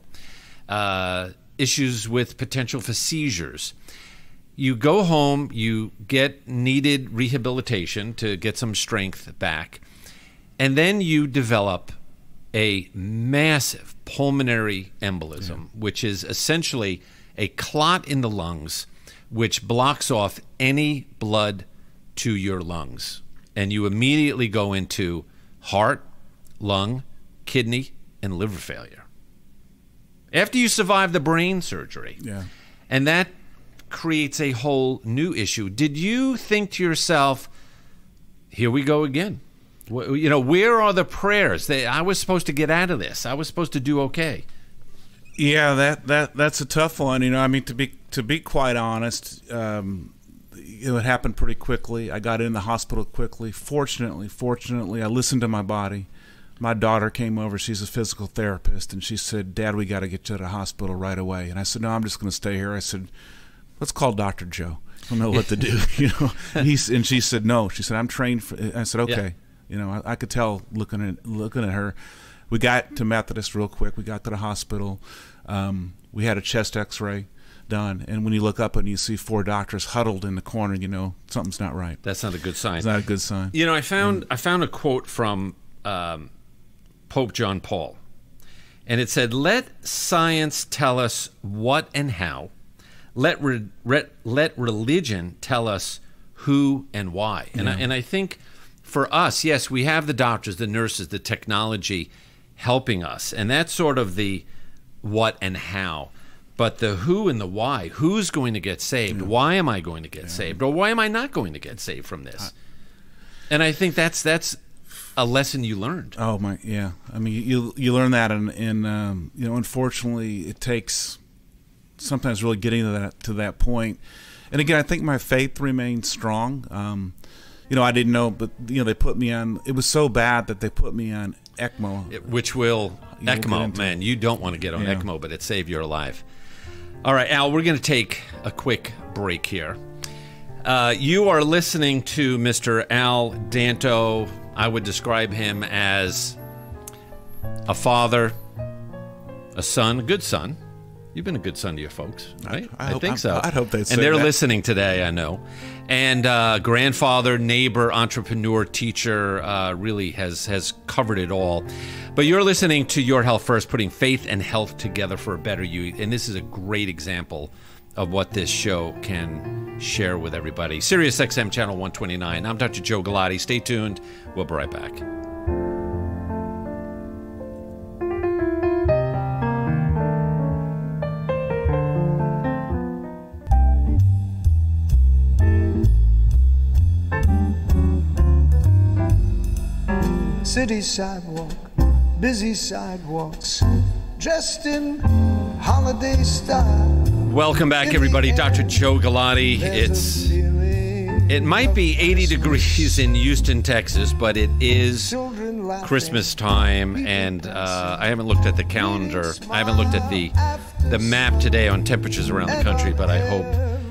uh, issues with potential for seizures. You go home, you get needed rehabilitation to get some strength back, and then you develop a massive pulmonary embolism, yeah. which is essentially a clot in the lungs which blocks off any blood to your lungs. And you immediately go into heart, lung, kidney, and liver failure. After you survive the brain surgery. Yeah. And that creates a whole new issue. Did you think to yourself, here we go again? You know, where are the prayers? They, I was supposed to get out of this. I was supposed to do okay. Yeah, that, that that's a tough one. You know, I mean, to be to be quite honest, um, you know, it happened pretty quickly. I got in the hospital quickly. Fortunately, fortunately, I listened to my body. My daughter came over. She's a physical therapist, and she said, "Dad, we got to get you to the hospital right away." And I said, "No, I'm just going to stay here." I said, "Let's call Doctor Joe. I don't know what to do." You know, and, he's, and she said, "No." She said, "I'm trained for." I said, "Okay." Yeah. You know, I, I could tell looking at looking at her. We got to Methodist real quick. We got to the hospital. Um, we had a chest X-ray done, and when you look up and you see four doctors huddled in the corner, you know something's not right. That's not a good sign. It's not a good sign. You know, I found mm. I found a quote from um, Pope John Paul, and it said, "Let science tell us what and how. Let re- re- let religion tell us who and why." And yeah. I, and I think for us, yes, we have the doctors, the nurses, the technology helping us, and that's sort of the what and how. But the who and the why, who's going to get saved? Yeah. Why am I going to get yeah. saved? Or why am I not going to get saved from this? I, and I think that's that's a lesson you learned. Oh my, yeah. I mean, you you learn that, and and um, you know, unfortunately, it takes sometimes really getting to that to that point. And again, I think my faith remains strong. Um, you know, I didn't know, but you know, they put me on. It was so bad that they put me on ECMO, It- which will You won't get ECMO, into man. You don't want to get on Yeah. ECMO, but it saved your life. All right, Al, we're going to take a quick break here. Uh, you are listening to Mister Al Danto. I would describe him as a father, a son, a good son. You've been a good son to your folks, right? I hope- think so. I'd hope they'd say And they're that. listening today, I know. And uh, grandfather, neighbor, entrepreneur, teacher, uh, really has has covered it all. But you're listening to Your Health First, putting faith and health together for a better you. And this is a great example of what this show can share with everybody. SiriusXM Channel one twenty-nine. I'm Doctor Joe Galati. Stay tuned. We'll be right back. City sidewalk, busy sidewalks, dressed in holiday style. Welcome back, everybody. Doctor Joe Galati. It's it might be eighty degrees in Houston, Texas, but it is Christmas time, and uh, I haven't looked at the calendar. I haven't looked at the the map today on temperatures around the country, but I hope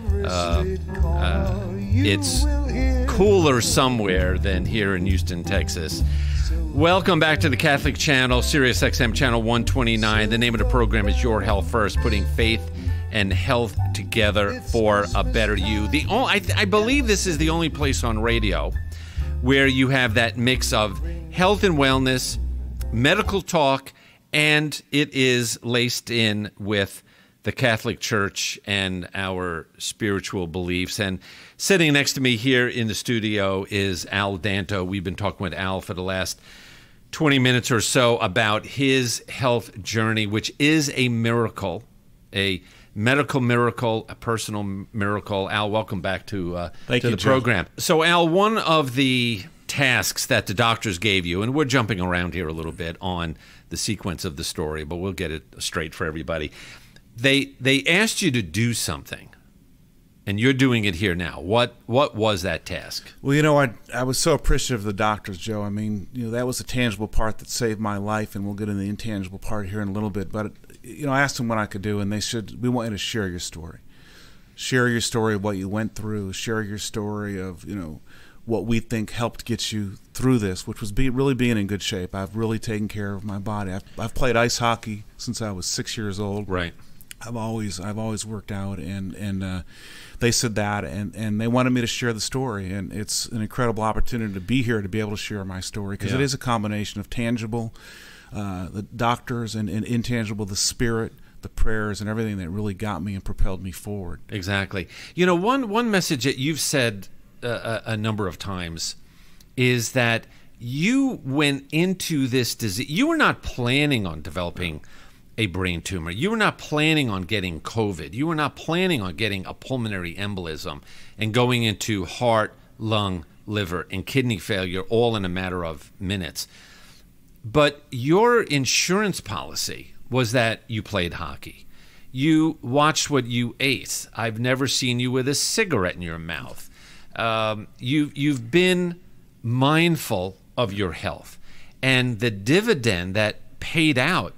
uh, uh, it's cooler somewhere than here in Houston, Texas. Welcome back to the Catholic Channel, SiriusXM Channel one twenty-nine. The name of the program is Your Health First, putting faith and health together for a better you. The only, I, I believe this is the only place on radio where you have that mix of health and wellness, medical talk, and it is laced in with the Catholic Church and our spiritual beliefs. And sitting next to me here in the studio is Al Danto. We've been talking with Al for the last twenty minutes or so about his health journey, which is a miracle, a medical miracle, a personal miracle. Al, welcome back to, uh, Thank to you, the Joe. program. So, Al, one of the tasks that the doctors gave you, and we're jumping around here a little bit on the sequence of the story, but we'll get it straight for everybody. They they asked you to do something, and you're doing it here now. What what was that task? Well, you know, I I was so appreciative of the doctors, Joe. I mean, you know, that was the tangible part that saved my life, and we'll get into the intangible part here in a little bit. But, you know, I asked them what I could do, and they said, we want you to share your story. Share your story of what you went through. Share your story of, you know, what we think helped get you through this, which was be, really being in good shape. I've really taken care of my body. I've, I've played ice hockey since I was six years old. Right. I've always I've always worked out, and and uh, they said that, and, and they wanted me to share the story, and it's an incredible opportunity to be here to be able to share my story, because Yeah. it is a combination of tangible, uh, the doctors, and, and intangible, the spirit, the prayers, and everything that really got me and propelled me forward. Exactly. You know, one one message that you've said uh, a, a number of times is that you went into this disease. You were not planning on developing a brain tumor. You were not planning on getting COVID. You were not planning on getting a pulmonary embolism and going into heart, lung, liver, and kidney failure all in a matter of minutes. But your insurance policy was that you played hockey. You watched what you ate. I've never seen you with a cigarette in your mouth. Um, you, you've been mindful of your health. And the dividend that paid out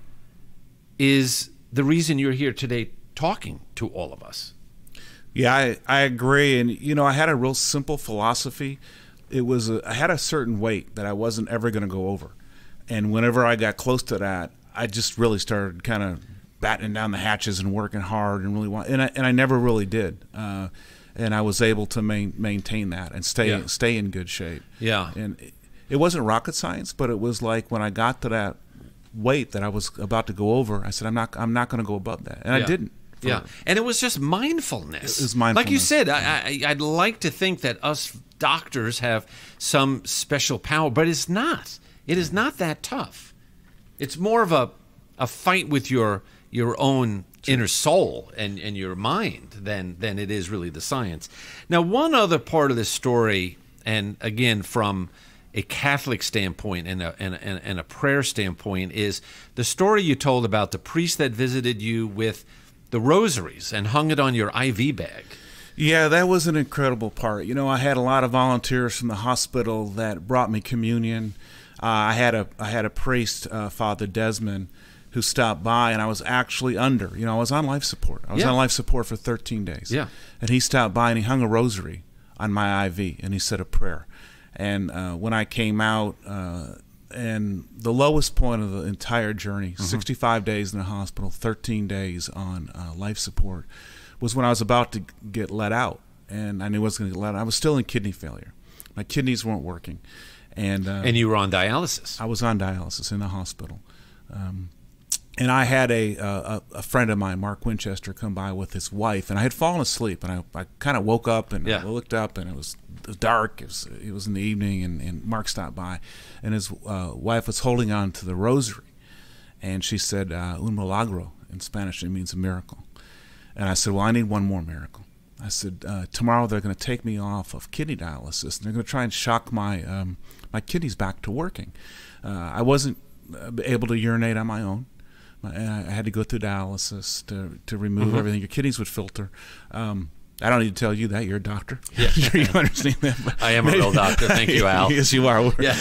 is the reason you're here today talking to all of us. Yeah, I, I agree. And, you know, I had a real simple philosophy. It was a, I had a certain weight that I wasn't ever going to go over. And whenever I got close to that, I just really started kind of battening down the hatches and working hard and really want, and I, and I never really did. Uh, and I was able to main, maintain that and stay Yeah. stay in good shape. Yeah. And it, it wasn't rocket science, but it was like when I got to that weight that I was about to go over, I said, I'm not I'm not going to go above that. And Yeah. I didn't. for- Yeah, and it was just mindfulness. It was Like you mindfulness. said, I, I, I'd like to think that us doctors have some special power, but it's not. It is not that tough. It's more of a a fight with your your own inner soul and, and your mind than than it is really the science. Now, one other part of this story, and again from a Catholic standpoint and a, and, and, and a prayer standpoint, is the story you told about the priest that visited you with the rosaries and hung it on your I V bag. Yeah, that was an incredible part. You know, I had a lot of volunteers from the hospital that brought me communion. Uh, I had a I had a priest, uh, Father Desmond, who stopped by, and I was actually under. You know, I was on life support. I was yeah. on life support for thirteen days. Yeah. And he stopped by and he hung a rosary on my I V, and he said a prayer. And uh, when I came out, uh, and the lowest point of the entire journey, mm-hmm. sixty-five days in the hospital, thirteen days on uh, life support, was when I was about to get let out. And I knew I was going to get let out. I was still in kidney failure. My kidneys weren't working. And uh, and you were on dialysis. I was on dialysis in the hospital. Um, and I had a, a a friend of mine, Mark Winchester, come by with his wife. And I had fallen asleep. And I, I kind of woke up and yeah. I looked up, and it was, it was dark. It was, it was in the evening, and, and Mark stopped by. And his uh, wife was holding on to the rosary. And she said, uh, un milagro. In Spanish, it means a miracle. And I said, well, I need one more miracle. I said, uh, tomorrow they're going to take me off of kidney dialysis, and they're going to try and shock my um, my kidneys back to working. Uh, I wasn't able to urinate on my own. My, I had to go through dialysis to, to remove mm-hmm. everything. Your kidneys would filter. Um, I don't need to tell you that. You're a doctor. Yeah. Sure you understand that. But I am a real doctor. Thank you, Al. Yes, you are. Yeah.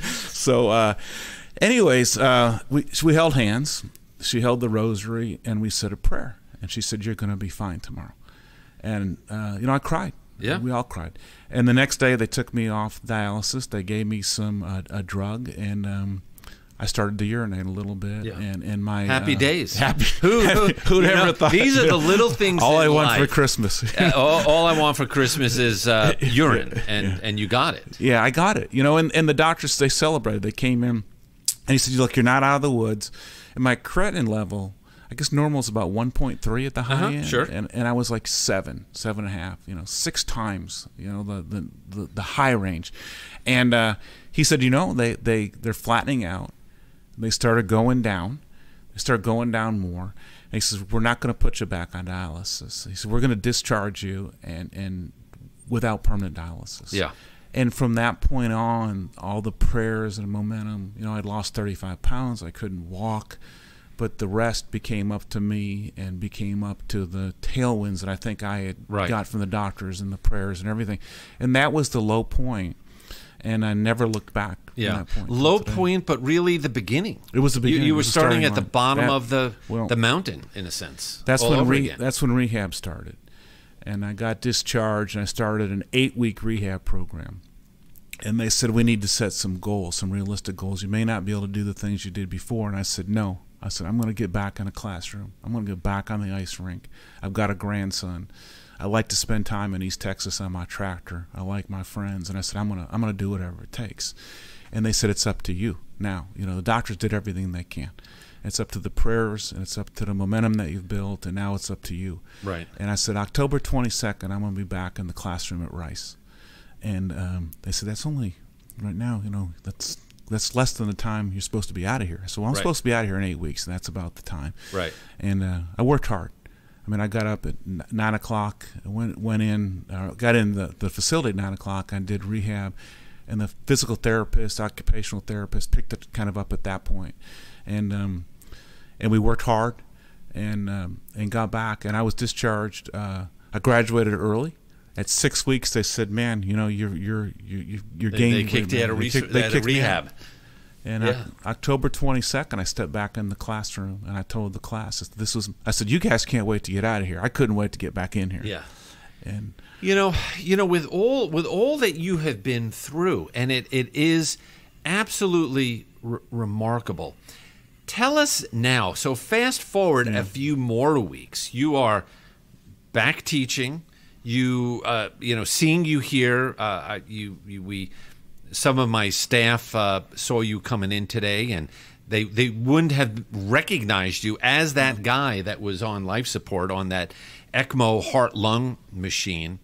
So uh, anyways, uh, we, we held hands. She held the rosary, and we said a prayer. And she said, you're going to be fine tomorrow. And, uh, you know, I cried. Yeah. We all cried. And the next day they took me off dialysis. They gave me some uh, a drug, and um, I started to urinate a little bit. Yeah. And, and my happy uh, days. Happy. Who, who, who'd ever know, thought? These are the little things. All I in want life. for Christmas. uh, all, all I want for Christmas is uh, urine, and, yeah. and you got it. Yeah, I got it. You know, and, and the doctors, they celebrated. They came in, and he said, look, you're not out of the woods. And my creatinine level, I guess normal is about one point three at the high uh-huh, end, sure. and and I was like seven, seven and a half, you know, six times, you know, the the, the, the high range. And uh, he said, you know, they they they're flattening out. They started going down. They started going down more. And he says, we're not going to put you back on dialysis. He said, we're going to discharge you and and without permanent dialysis. Yeah. And from that point on, all the prayers and momentum, you know, I'd lost thirty-five pounds. I couldn't walk. But the rest became up to me and became up to the tailwinds that I think I had right. got from the doctors and the prayers and everything. And that was the low point, and I never looked back yeah. from that point. Low point, but really the beginning. It was the beginning. You, you were the starting, starting at the line. bottom that, of the well, the mountain, in a sense. That's all when over re- again. that's when rehab started. And I got discharged, and I started an eight-week rehab program. And they said, we need to set some goals, some realistic goals. You may not be able to do the things you did before. And I said, no. I said, I'm going to get back in a classroom. I'm going to get back on the ice rink. I've got a grandson. I like to spend time in East Texas on my tractor. I like my friends. And I said, I'm going to I'm going to do whatever it takes. And they said, it's up to you now. You know, the doctors did everything they can. It's up to the prayers, and it's up to the momentum that you've built, and now it's up to you. Right. And I said, October twenty-second, I'm going to be back in the classroom at Rice. And um, they said, that's only right now, you know, that's that's less than the time you're supposed to be out of here. So well, I'm right. supposed to be out of here in eight weeks, and that's about the time. Right. And uh, I worked hard. I mean, I got up at nine o'clock, went went in, uh, got in the, the facility at nine o'clock. I did rehab, and the physical therapist, occupational therapist picked it kind of up at that point, and um, and we worked hard, and um, and got back, and I was discharged. Uh, I graduated early. At six weeks, they said, "Man, you know, you're you're you're you're they, gaining." They kicked you out of, they kicked, they out of kicked rehab. And yeah. I, October twenty-second, I stepped back in the classroom, and I told the class, "This was." I said, "You guys can't wait to get out of here." I couldn't wait to get back in here. Yeah. And you know, you know, with all with all that you have been through, and it, it is absolutely r- remarkable. Tell us now. So fast forward yeah. a few more weeks. You are back teaching. You, uh, you know, seeing you here, uh, you, you, we, some of my staff uh, saw you coming in today, and they they wouldn't have recognized you as that guy that was on life support on that ECMO heart lung machine.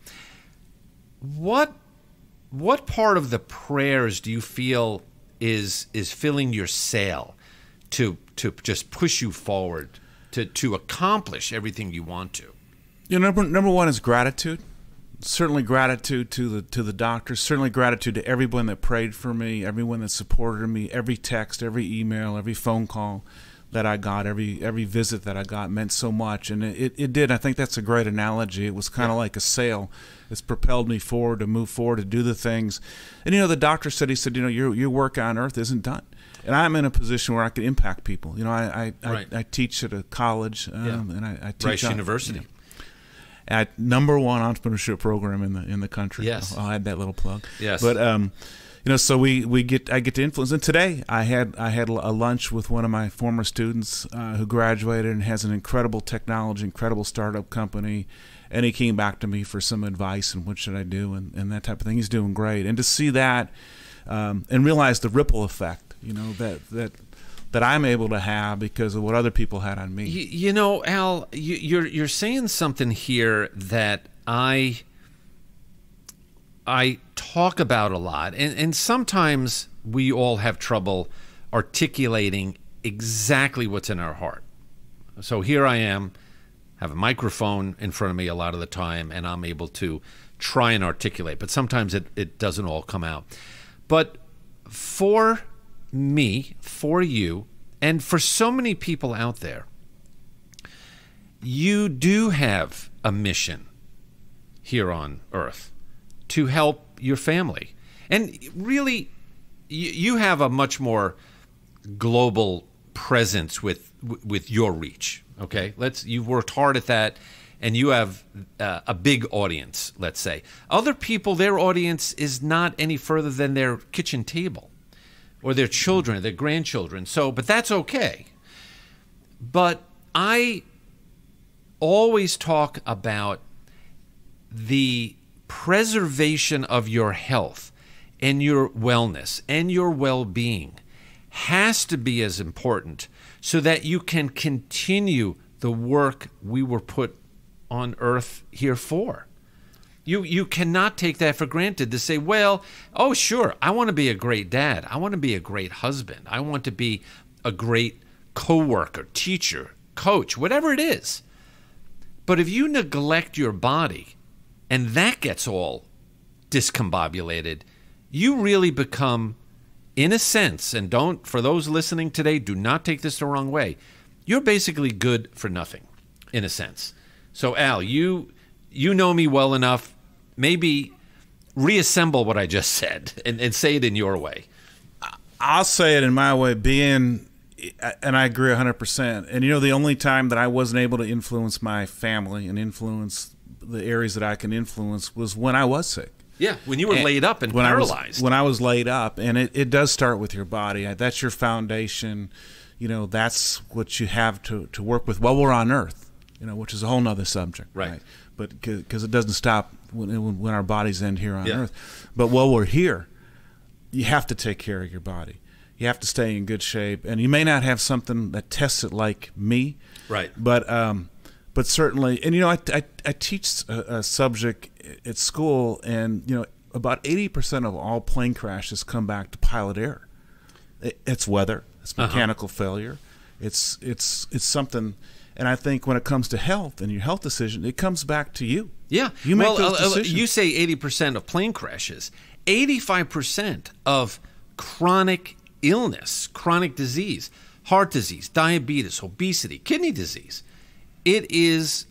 What what part of the prayers do you feel is is filling your sail to to just push you forward to to accomplish everything you want to? You know, number number one is gratitude. Certainly gratitude to the to the doctors. Certainly gratitude to everyone that prayed for me, everyone that supported me, every text, every email, every phone call. that I got, every every visit that I got meant so much, and it, it did. I think that's a great analogy. It was kind of yeah. like a sail. It's propelled me forward to move forward to do the things. And you know, the doctor said, he said, you know, your your work on earth isn't done. And I'm in a position where I can impact people. You know, I I, right. I, I teach at a college, um, yeah. and I, I teach Rice on, University. You know, at number one entrepreneurship program in the in the country. Yes, I'll, I'll add that little plug. Yes, but um, you know, so we, we get I get to influence. And today I had I had a lunch with one of my former students uh, who graduated and has an incredible technology, incredible startup company. And he came back to me for some advice and what should I do and, and that type of thing. He's doing great. And to see that um, and realize the ripple effect, you know, that that that I'm able to have because of what other people had on me. You, you know, Al, you, you're you're saying something here that I I talk about a lot, and and sometimes we all have trouble articulating exactly what's in our heart. So here I am, have a microphone in front of me a lot of the time, and I'm able to try and articulate, but sometimes it, it doesn't all come out. But for me, for you, and for so many people out there, you do have a mission here on Earth to help your family. And really, you, you have a much more global presence with with your reach. Okay, let's. You've worked hard at that, and you have uh, a big audience. Let's say other people, their audience is not any further than their kitchen table, or their children, their grandchildren. So, but that's okay. But I always talk about the preservation of your health and your wellness and your well-being has to be as important so that you can continue the work we were put on earth here for. You you cannot take that for granted to say, well, oh, sure, I want to be a great dad. I want to be a great husband. I want to be a great coworker, teacher, coach, whatever it is. But if you neglect your body and that gets all discombobulated, you really become, in a sense, and don't, for those listening today, do not take this the wrong way, you're basically good for nothing, in a sense. So, Al, you you know me well enough, maybe reassemble what I just said and, and say it in your way. I'll say it in my way, being, and I agree one hundred percent. And you know, the only time that I wasn't able to influence my family and influence the areas that I can influence was when I was sick. Yeah, when you were and laid up and when paralyzed. I was, when I was laid up, and it, it does start with your body. That's your foundation. You know, that's what you have to, to work with while we're on Earth, you know, which is a whole nother subject. Right. right? But because it doesn't stop when, when our bodies end here on yeah. Earth. But while we're here, you have to take care of your body. You have to stay in good shape. And you may not have something that tests it like me. Right. But um, but certainly, and you know, I, I, I teach a, a subject at school, and you know, about eighty percent of all plane crashes come back to pilot error. It, it's weather, it's mechanical uh-huh. failure, it's it's it's something. And I think when it comes to health and your health decision, it comes back to you. Yeah, you make well, those decisions. You say eighty percent of plane crashes, eighty-five percent of chronic illness, chronic disease, heart disease, diabetes, obesity, kidney disease. It is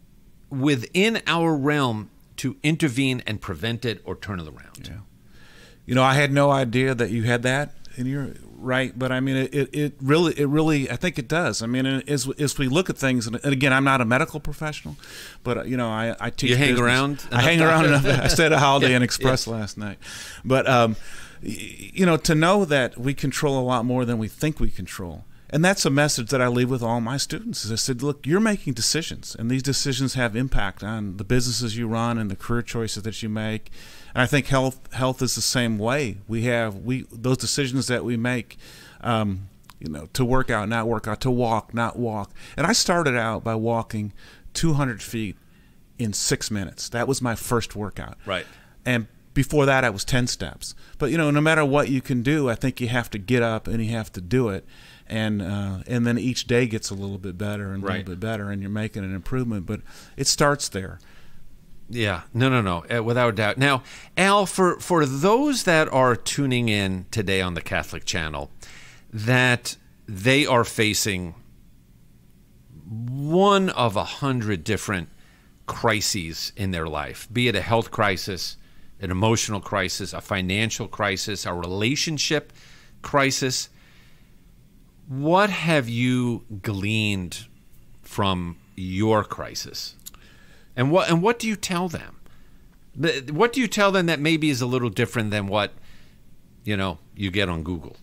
within our realm to intervene and prevent it or turn it around. Yeah. You know, I had no idea that you had that in your right, but I mean, it, it, it really, it really, I think it does. I mean, as, as we look at things, and again, I'm not a medical professional, but you know, I, I teach. You hang business. around. I hang around enough. I stayed at Holiday yeah, Inn Express yeah. last night, but um, you know, to know that we control a lot more than we think we control. And that's a message that I leave with all my students. Is I said, look, you're making decisions, and these decisions have impact on the businesses you run and the career choices that you make. And I think health health is the same way. We have we those decisions that we make, um, you know, to work out, not work out, to walk, not walk. And I started out by walking two hundred feet in six minutes. That was my first workout. Right. And before that, I was ten steps. But you know, no matter what you can do, I think you have to get up and you have to do it. And uh, and then each day gets a little bit better and a right. little bit better, and you're making an improvement. But it starts there. Yeah, no, no, no, uh, without a doubt. Now, Al, for, for those that are tuning in today on the Catholic Channel that they are facing one of a hundred different crises in their life, be it a health crisis, an emotional crisis, a financial crisis, a relationship crisis. What have you gleaned from your crisis? And what and what do you tell them? What do you tell them that maybe is a little different than what, you know, you get on Google?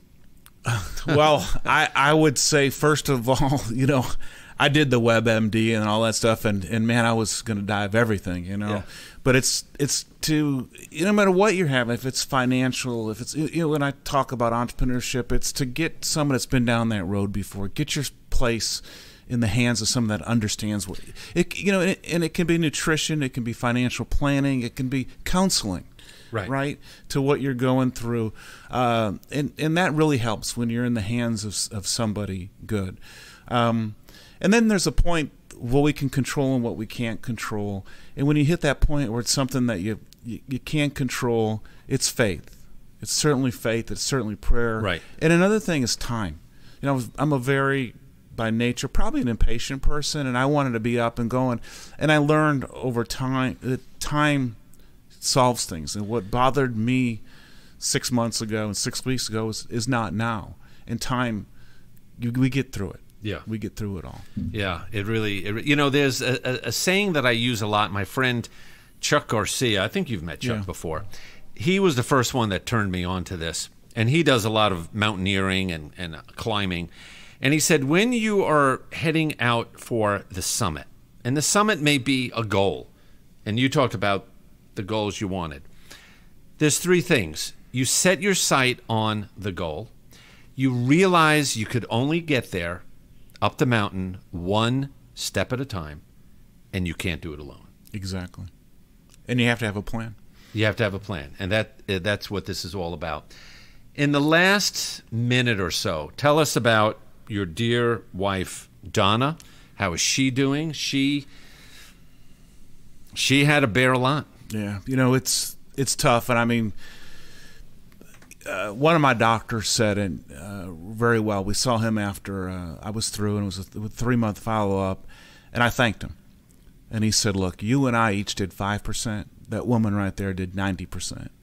Well, I, I would say, first of all, you know, I did the WebMD and all that stuff, and, and man, I was going to die of everything, you know. Yeah. But it's it's to, you know, no matter what you're having, if it's financial, if it's, you know, when I talk about entrepreneurship, it's to get someone that's been down that road before, get your place in the hands of someone that understands what it, you know, and it, and it can be nutrition, it can be financial planning, it can be counseling. Right. right, to what you're going through, uh, and and that really helps when you're in the hands of of somebody good. Um, and then there's a point what we can control and what we can't control, and when you hit that point where it's something that you you, you can't control, it's faith. It's certainly faith. It's certainly prayer. Right. And another thing is time. You know, I'm a very by nature probably an impatient person, and I wanted to be up and going, and I learned over time that time solves things, and what bothered me six months ago and six weeks ago is, is not now. In time, you, we get through it. Yeah, we get through it all. Yeah, it really. It, you know, there's a, a, a saying that I use a lot. My friend Chuck Garcia, I think you've met Chuck yeah. before. He was the first one that turned me on to this, and he does a lot of mountaineering and, and climbing. And he said, when you are heading out for the summit, and the summit may be a goal, and you talked about the goals you wanted. There's three things. You set your sight on the goal. You realize you could only get there up the mountain one step at a time, and you can't do it alone. Exactly. And you have to have a plan. You have to have a plan, and that that's what this is all about. In the last minute or so, tell us about your dear wife, Donna. How is she doing? She she had to bear a lot. Yeah, you know, it's it's tough, and I mean, uh, one of my doctors said it uh, very well. We saw him after uh, I was through, and it was a three-month follow-up, and I thanked him. And he said, look, you and I each did five percent. That woman right there did ninety percent.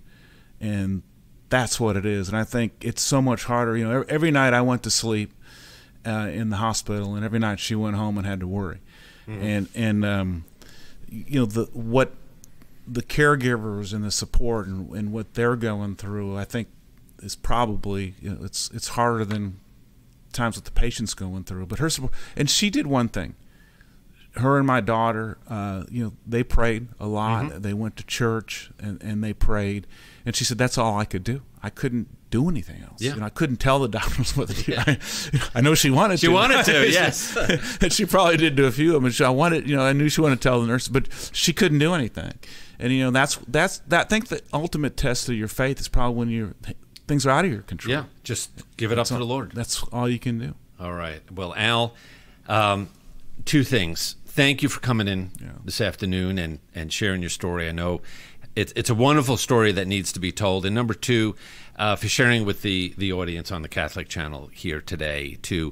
And that's what it is. And I think it's so much harder. You know, every night I went to sleep uh, in the hospital, and every night she went home and had to worry. Mm-hmm. And, and um, you know, the what – the caregivers and the support and, and what they're going through, I think, is probably, you know, it's it's harder than times what the patient's going through. But her support, and she did one thing. Her and my daughter, uh, you know, they prayed a lot. Mm-hmm. They went to church and, and they prayed. And she said, that's all I could do. I couldn't do anything else. Yeah. You know, I couldn't tell the doctors what to do. Yeah. I, I know she wanted she to. She wanted to, yes. And she probably did do a few of them. And she, I wanted, you know, I knew she wanted to tell the nurse, but she couldn't do anything. And you know, that's that's that. I think the ultimate test of your faith is probably when you're things are out of your control. Yeah, just give it that's up all, to the Lord. That's all you can do. All right. Well, Al, um, two things. Thank you for coming in yeah. this afternoon and, and sharing your story. I know it's it's a wonderful story that needs to be told. And number two, uh, for sharing with the the audience on the Catholic Channel here today. To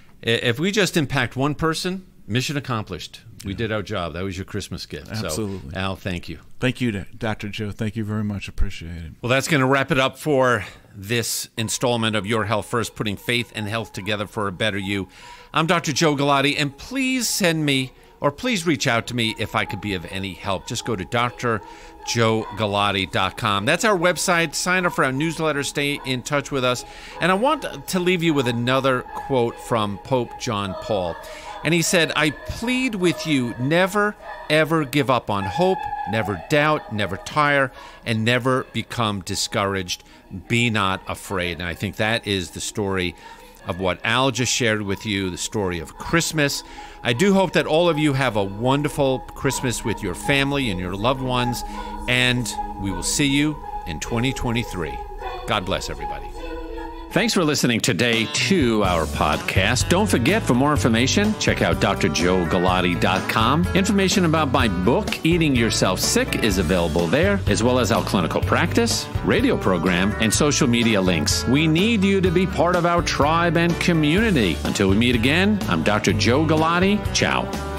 if we just impact one person, mission accomplished. We yeah. did our job. That was your Christmas gift. Absolutely. So, Al, thank you. Thank you, Doctor Joe. Thank you very much. Appreciate it. Well, that's going to wrap it up for this installment of Your Health First, putting faith and health together for a better you. I'm Doctor Joe Galati, and please send me, or please reach out to me if I could be of any help. Just go to d r joe galati dot com. That's our website. Sign up for our newsletter. Stay in touch with us. And I want to leave you with another quote from Pope John Paul. And he said, I plead with you, never, ever give up on hope, never doubt, never tire, and never become discouraged. Be not afraid. And I think that is the story of what Al just shared with you, the story of Christmas. I do hope that all of you have a wonderful Christmas with your family and your loved ones, and we will see you in twenty twenty-three. God bless everybody. Thanks for listening today to our podcast. Don't forget, for more information, check out d r joe galati dot com. Information about my book, Eating Yourself Sick, is available there, as well as our clinical practice, radio program, and social media links. We need you to be part of our tribe and community. Until we meet again, I'm Doctor Joe Galati. Ciao.